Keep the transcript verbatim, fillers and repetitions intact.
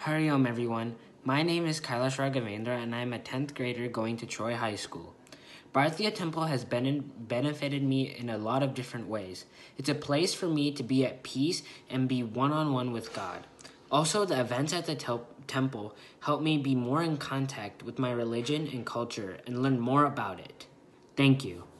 Hariom everyone, my name is Kailash Raghavendra and I'm a tenth grader going to Troy High School. Bharatiya Temple has been benefited me in a lot of different ways. It's a place for me to be at peace and be one-on-one with God. Also, the events at the tel- temple help me be more in contact with my religion and culture and learn more about it. Thank you.